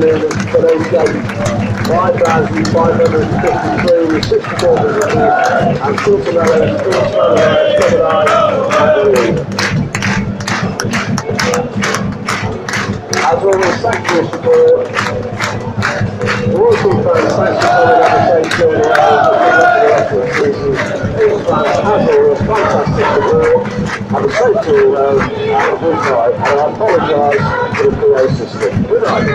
afternoon at today's game. 5,553 with 64 visitors, and Silvermellow, Sportsman, Gemini, and Lee. As always, thank you for support. Walking fans, thanks for coming on the same show around the season. All fans, as always, fantastic support. Have a safe tour around and a good night. And I apologise for the PA system. Good night.